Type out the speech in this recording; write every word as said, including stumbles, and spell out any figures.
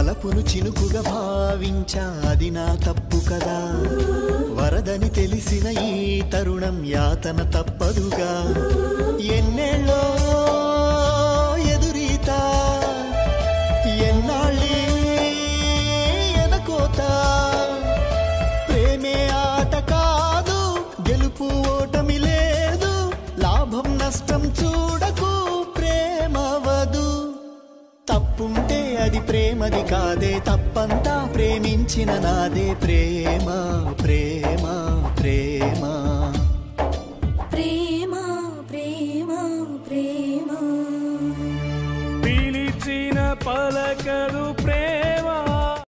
వలపును చినుకుగా భావించా అది నా తప్పు కదా వరదని తెలిసిన ఈ తరుణం యాతన తప్పదుగా ఎన్నేళ్ళో ఎదురీత ఎన్నాళ్ళీ ఎదకోత ప్రేమే ఆట కాదు గెలుపు ఓటమి లేదు లాభం నష్టం చూడకు ప్రేమవదు తప్పుంటే అది ప్రేమది కాదే తప్పంతా ప్రేమించిన నాదే ప్రేమ ప్రేమ